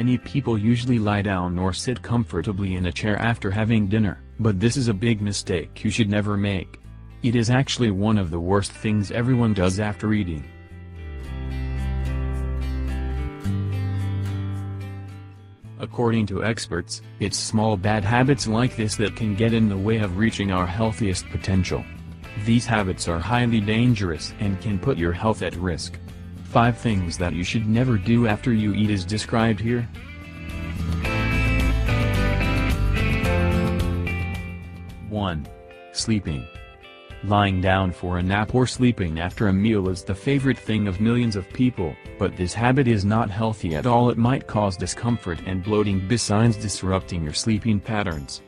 Many people usually lie down or sit comfortably in a chair after having dinner, but this is a big mistake you should never make. It is actually one of the worst things everyone does after eating. According to experts, it's small bad habits like this that can get in the way of reaching our healthiest potential. These habits are highly dangerous and can put your health at risk. 5 things that you should never do after you eat is described here. 1. Sleeping. Lying down for a nap or sleeping after a meal is the favorite thing of millions of people, but this habit is not healthy at all. It might cause discomfort and bloating besides disrupting your sleeping patterns.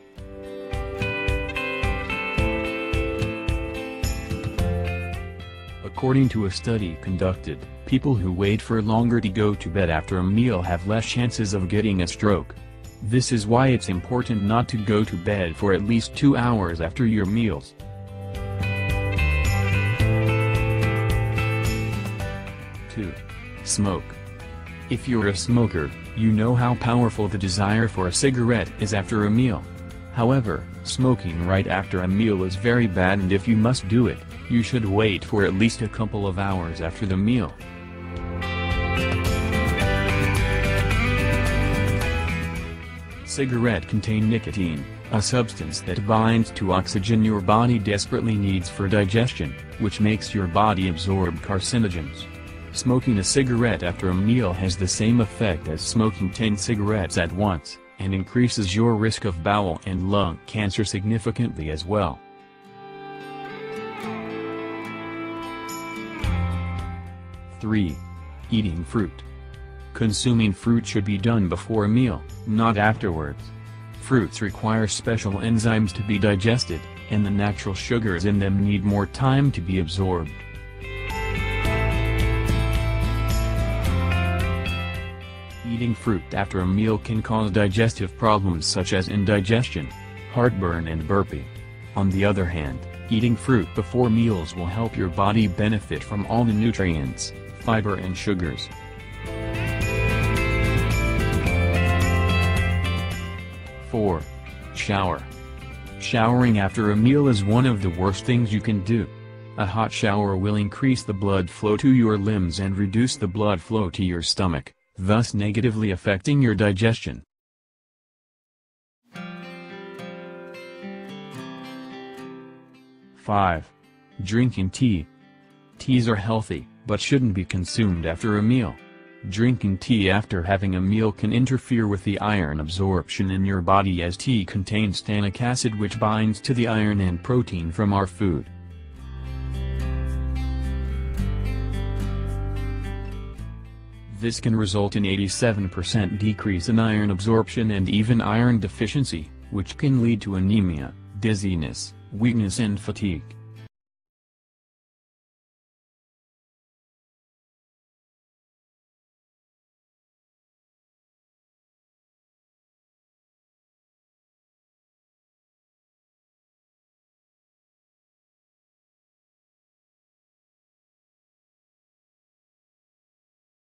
According to a study conducted, people who wait for longer to go to bed after a meal have less chances of getting a stroke. This is why it's important not to go to bed for at least 2 hours after your meals. 2. Smoke. If you're a smoker, you know how powerful the desire for a cigarette is after a meal. However, smoking right after a meal is very bad, and if you must do it, you should wait for at least a couple of hours after the meal. Cigarettes contain nicotine, a substance that binds to oxygen your body desperately needs for digestion, which makes your body absorb carcinogens. Smoking a cigarette after a meal has the same effect as smoking 10 cigarettes at once, and increases your risk of bowel and lung cancer significantly as well. 3. Eating fruit. Consuming fruit should be done before a meal, not afterwards. Fruits require special enzymes to be digested, and the natural sugars in them need more time to be absorbed. Eating fruit after a meal can cause digestive problems such as indigestion, heartburn and burping. On the other hand, eating fruit before meals will help your body benefit from all the nutrients, fiber and sugars. 4. Shower. Showering after a meal is one of the worst things you can do. A hot shower will increase the blood flow to your limbs and reduce the blood flow to your stomach, thus negatively affecting your digestion. 5. Drinking tea. Teas are healthy, but shouldn't be consumed after a meal. Drinking tea after having a meal can interfere with the iron absorption in your body, as tea contains tannic acid, which binds to the iron and protein from our food. This can result in 87% decrease in iron absorption and even iron deficiency, which can lead to anemia, dizziness, weakness and fatigue.